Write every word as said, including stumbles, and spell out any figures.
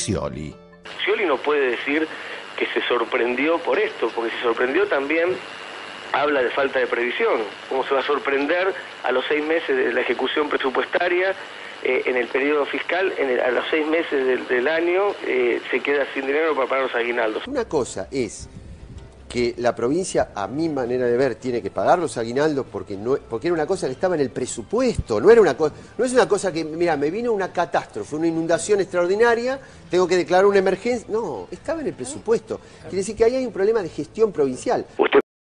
Scioli. Scioli no puede decir que se sorprendió por esto, porque se sorprendió también, habla de falta de previsión. ¿Cómo se va a sorprender a los seis meses de la ejecución presupuestaria, eh, en el periodo fiscal, en el, a los seis meses del, del año, eh, se queda sin dinero para pagar los aguinaldos? Una cosa es que la provincia, a mi manera de ver, tiene que pagar los aguinaldos porque no, porque era una cosa que estaba en el presupuesto, no era una cosa, no es una cosa que, mira, me vino una catástrofe, una inundación extraordinaria, tengo que declarar una emergencia. No, estaba en el presupuesto. Quiere decir que ahí hay un problema de gestión provincial. Usted